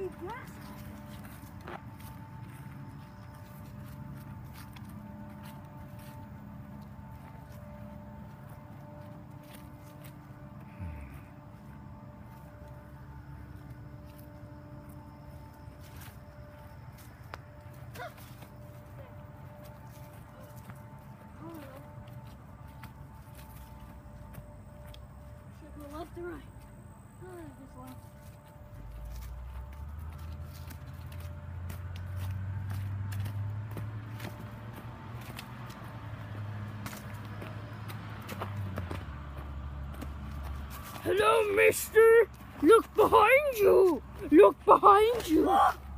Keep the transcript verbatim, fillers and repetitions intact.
big grass. Should go left or right? Oh, just left. Hello, mister! Look behind you! Look behind you!